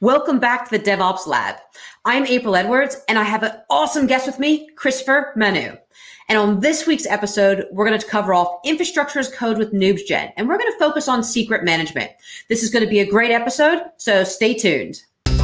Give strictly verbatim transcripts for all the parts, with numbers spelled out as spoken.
Welcome back to the DevOps Lab. I'm April Edwards, and I have an awesome guest with me, Christopher Maneu. And on this week's episode, we're going to cover off infrastructure as code with NubesGen, and we're going to focus on secret management. This is going to be a great episode, so stay tuned.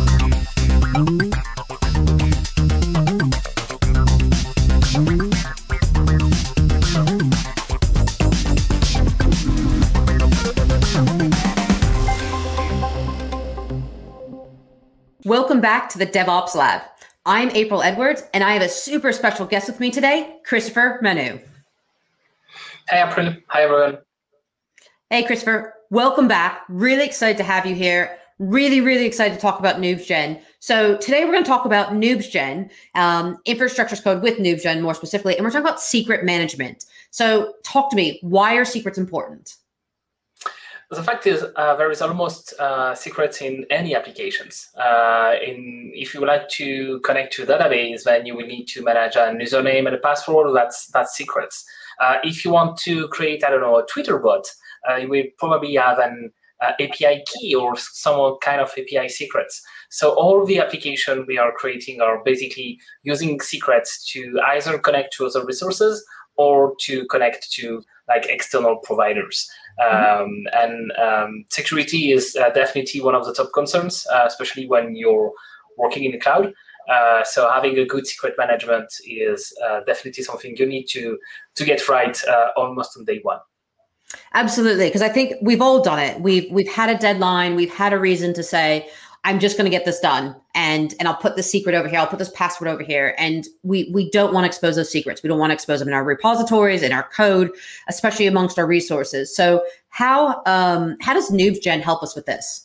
Welcome back to the DevOps Lab. I'm April Edwards, and I have a super special guest with me today, Christopher Maneu. Hey, April. Hi, everyone. Hey, Christopher. Welcome back. Really excited to have you here. Really, really excited to talk about NubesGen. So today we're going to talk about NubesGen, um, infrastructure as code with NubesGen more specifically, and we're talking about secret management. So talk to me. Why are secrets important? The fact is, uh, there is almost uh, secrets in any applications. Uh, in, if you would like to connect to a database, then you will need to manage a username and a password. That's that's secrets. Uh, if you want to create, I don't know, a Twitter bot, uh, you will probably have an uh, A P I key or some kind of A P I secrets. So all the applications we are creating are basically using secrets to either connect to other resources or to connect to like external providers. Um, and um, security is uh, definitely one of the top concerns, uh, especially when you're working in the cloud. Uh, so having a good secret management is uh, definitely something you need to to get right uh, almost on day one. Absolutely, because I think we've all done it. We've we've had a deadline. We've had a reason to say, I'm just going to get this done, and and I'll put this secret over here. I'll put this password over here, and we we don't want to expose those secrets. We don't want to expose them in our repositories, in our code, especially amongst our resources. So how um, how does NubesGen help us with this?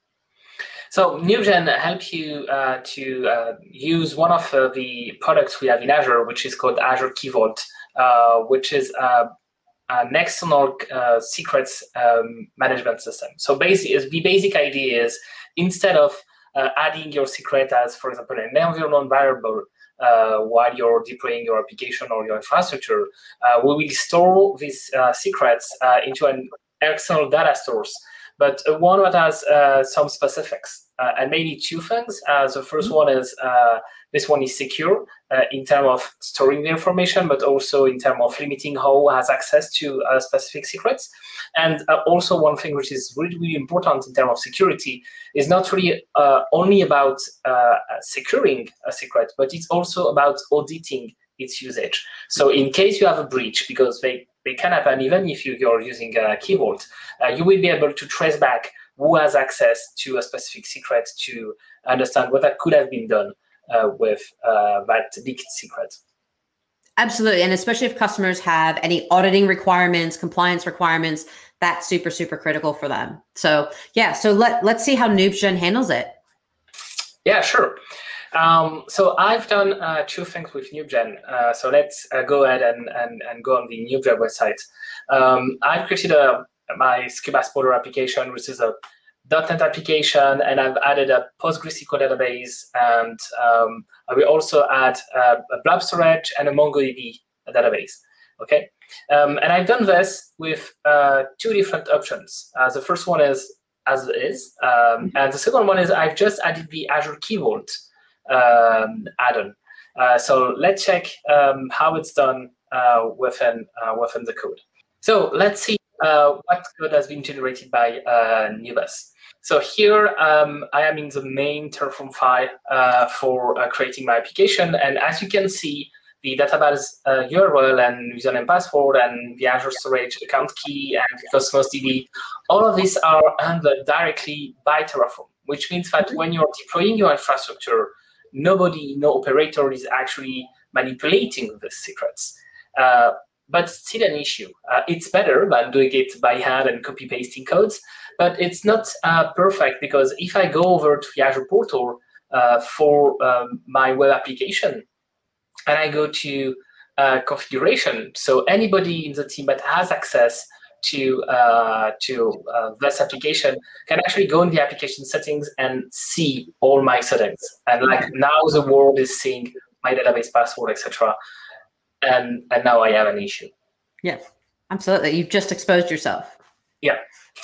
So NubesGen helps you uh, to uh, use one of uh, the products we have in Azure, which is called Azure Key Vault, uh, which is uh, an external uh, secrets um, management system. So basically, the basic idea is instead of uh, adding your secret as, for example, an environment variable uh, while you're deploying your application or your infrastructure, uh, we will store these uh, secrets uh, into an external data source, but uh, one that has uh, some specifics. Uh, and maybe two things. Uh, the first one is uh, this one is secure uh, in terms of storing the information, but also in terms of limiting who has access to uh, specific secrets. And uh, also one thing which is really, really important in terms of security is not really uh, only about uh, securing a secret, but it's also about auditing its usage. So in case you have a breach, because they, they can happen even if you, you're using a Key Vault, uh, you will be able to trace back who has access to a specific secret to understand what that could have been done uh, with uh, that leaked secret. Absolutely, and especially if customers have any auditing requirements, compliance requirements, that's super, super critical for them. So yeah, so let, let's see how NubesGen handles it. Yeah, sure. Um, so I've done uh, two things with NubesGen. Uh, so let's uh, go ahead and, and, and go on the NubesGen website. Um, I've created a my Scuba Spotter application, which is a dot net application, and I've added a PostgreSQL database, and um, I will also add uh, a blob storage and a MongoDB database. Okay, um, and I've done this with uh, two different options. Uh, the first one is as is, um, and the second one is I've just added the Azure Key Vault um, add-on. Uh, so let's check um, how it's done uh, within uh, within the code. So let's see. Uh, what code has been generated by uh, Nubes. So here um, I am in the main Terraform file uh, for uh, creating my application. And as you can see, the database uh, U R L and username password and the Azure storage account key and Cosmos D B, all of these are handled directly by Terraform, which means that when you're deploying your infrastructure, nobody, no operator is actually manipulating the secrets. Uh, But still an issue. Uh, it's better than doing it by hand and copy pasting codes, but it's not uh, perfect because if I go over to the Azure portal uh, for um, my web application and I go to uh, configuration, so anybody in the team that has access to uh, to uh, this application can actually go in the application settings and see all my settings. And like now the world is seeing my database password, et cetera. And, and now I have an issue. Yes, absolutely. You've just exposed yourself. Yeah.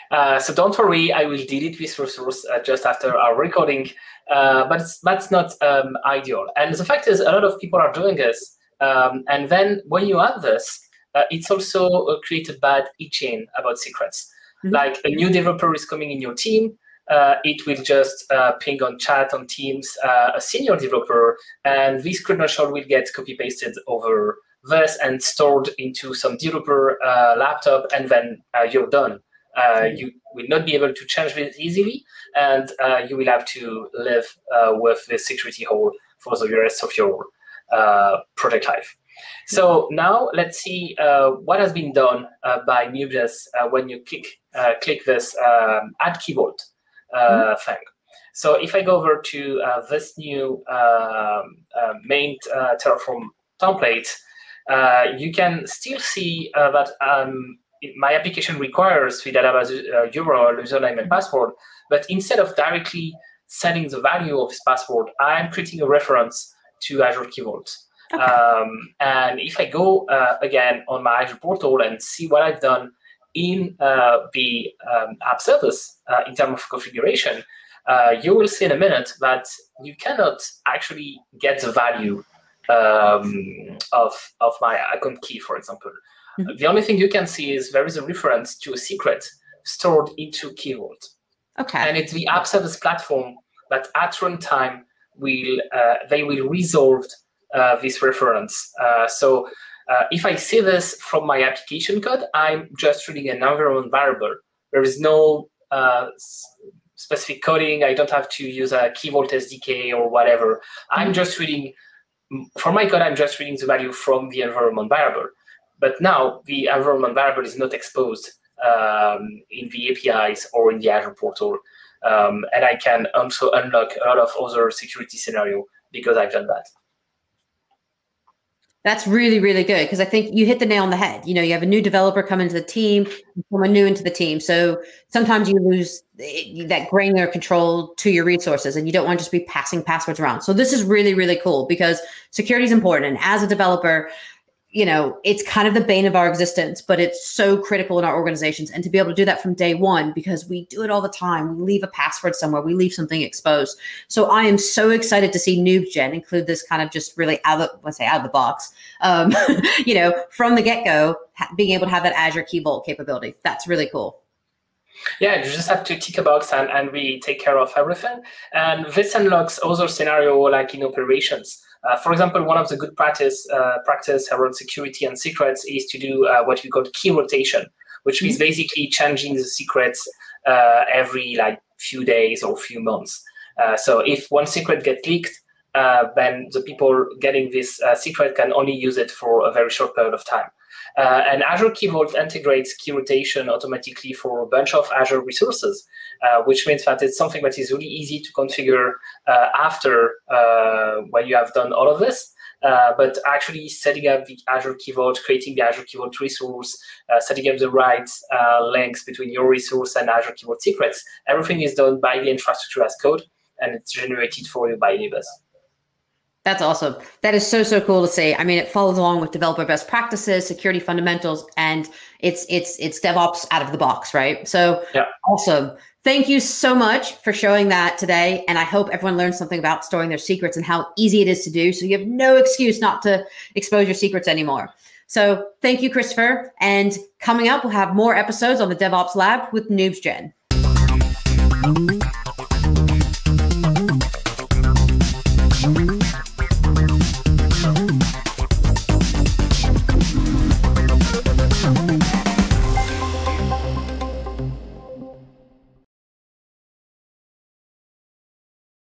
Uh, so don't worry, I will delete this resource uh, just after our recording, uh, but it's, that's not um, ideal. And the fact is, a lot of people are doing this. Um, and then when you have this, uh, it's also uh, create a bad e-chain about secrets. Mm-hmm. Like a new developer is coming in your team, uh, it will just uh, ping on chat, on Teams, uh, a senior developer, and this credential will get copy-pasted over this and stored into some developer uh, laptop, and then uh, you're done. Uh, you will not be able to change this easily, and uh, you will have to live uh, with the security hole for the rest of your uh, project life. So now let's see uh, what has been done uh, by NubesGen uh, when you click uh, click this um, Add Key Vault uh, mm-hmm. thing. So if I go over to uh, this new um, uh, main uh, Terraform template, uh, you can still see uh, that um, my application requires the database uh, U R L, username, and password, but instead of directly setting the value of this password, I'm creating a reference to Azure Key Vault. Okay. Um, and if I go uh, again on my Azure portal and see what I've done in uh, the um, app service uh, in terms of configuration, uh, you will see in a minute that you cannot actually get the value um, of, of my account key, for example. Mm-hmm. The only thing you can see is there is a reference to a secret stored into Key Vault. Okay. And it's the app service platform that at runtime will uh, they will resolve uh, this reference. Uh, so uh, if I see this from my application code, I'm just reading an environment variable. There is no uh, specific coding. I don't have to use a Key Vault S D K or whatever. Mm-hmm. I'm just reading, for my code, I'm just reading the value from the environment variable. But now the environment variable is not exposed um, in the A P Is or in the Azure portal. Um, and I can also unlock a lot of other security scenarios because I've done that. That's really, really good, because I think you hit the nail on the head. You know, you have a new developer come into the team, someone new into the team. So sometimes you lose that granular control to your resources, and you don't want to just be passing passwords around. So this is really, really cool, because security is important. And as a developer, you know, it's kind of the bane of our existence, but it's so critical in our organizations. And to be able to do that from day one, because we do it all the time, we leave a password somewhere, we leave something exposed. So I am so excited to see NubesGen include this kind of just really out of, let's say out of the box, um, you know, from the get-go, being able to have that Azure Key Vault capability. That's really cool. Yeah, you just have to tick a box and, and we take care of everything. And this unlocks other scenario like in operations. Uh, for example, one of the good practice uh, practice around security and secrets is to do uh, what we call key rotation, which mm-hmm. means basically changing the secrets uh, every like few days or few months. Uh, so if one secret gets leaked, uh, then the people getting this uh, secret can only use it for a very short period of time. Uh, and Azure Key Vault integrates key rotation automatically for a bunch of Azure resources, uh, which means that it's something that is really easy to configure uh, after uh, when you have done all of this. Uh, but actually setting up the Azure Key Vault, creating the Azure Key Vault resource, uh, setting up the right uh, links between your resource and Azure Key Vault secrets, everything is done by the infrastructure as code, and it's generated for you by Nubes. That's awesome. That is so, so cool to see. I mean, it follows along with developer best practices, security fundamentals, and it's it's it's DevOps out of the box, right? So yeah. Awesome. Thank you so much for showing that today. And I hope everyone learns something about storing their secrets and how easy it is to do. So you have no excuse not to expose your secrets anymore. So thank you, Christopher. And coming up, we'll have more episodes on the DevOps Lab with NubesGen.